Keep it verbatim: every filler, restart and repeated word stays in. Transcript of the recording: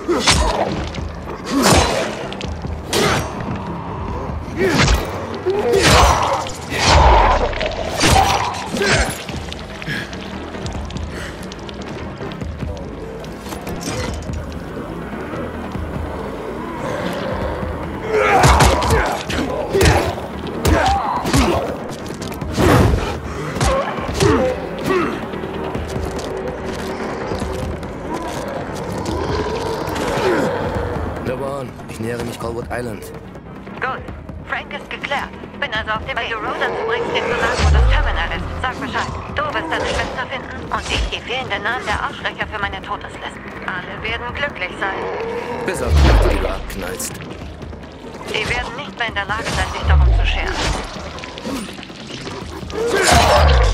Ich nähere mich Colwood Island. Gut. Frank ist geklärt. Bin also auf dem Weg. Wenn du Rosa zubringst, dem zu sagen, wo das Terminal ist, sag Bescheid. Du wirst deine Schwester finden und ich die fehlenden Namen der Arschlöcher für meine Todesliste. Alle werden glücklich sein. Bis auf die, die du abknallst. Die werden nicht mehr in der Lage sein, sich darum zu scheren.